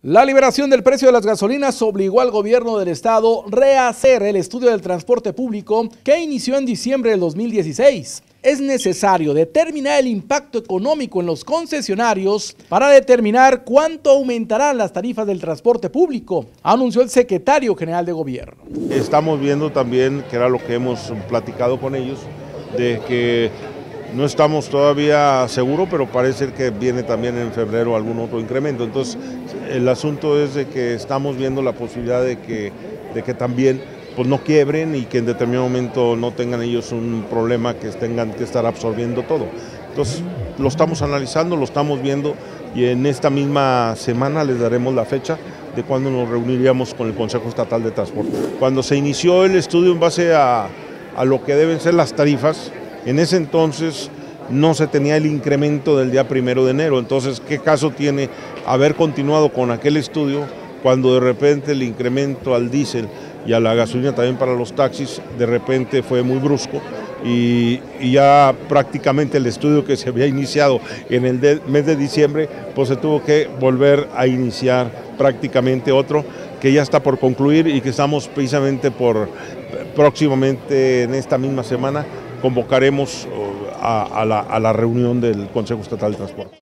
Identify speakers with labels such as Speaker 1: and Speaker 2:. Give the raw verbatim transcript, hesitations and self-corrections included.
Speaker 1: La liberación del precio de las gasolinas obligó al gobierno del estado a rehacer el estudio del transporte público que inició en diciembre del dos mil dieciséis. Es necesario determinar el impacto económico en los concesionarios para determinar cuánto aumentarán las tarifas del transporte público, anunció el secretario general de gobierno.
Speaker 2: Estamos viendo también, que era lo que hemos platicado con ellos, de que no estamos todavía seguros, pero parece que viene también en febrero algún otro incremento. Entonces, el asunto es de que estamos viendo la posibilidad de que, de que también pues, no quiebren y que en determinado momento no tengan ellos un problema que tengan que estar absorbiendo todo. Entonces, lo estamos analizando, lo estamos viendo y en esta misma semana les daremos la fecha de cuando nos reuniríamos con el Consejo Estatal de Transporte. Cuando se inició el estudio en base a, a lo que deben ser las tarifas, en ese entonces no se tenía el incremento del día primero de enero, entonces ¿qué caso tiene haber continuado con aquel estudio cuando de repente el incremento al diésel y a la gasolina también para los taxis de repente fue muy brusco y, y ya prácticamente el estudio que se había iniciado en el de, mes de diciembre pues se tuvo que volver a iniciar prácticamente otro que ya está por concluir y que estamos precisamente por próximamente en esta misma semana convocaremos a, a, la, a la reunión del Consejo Estatal de Transporte.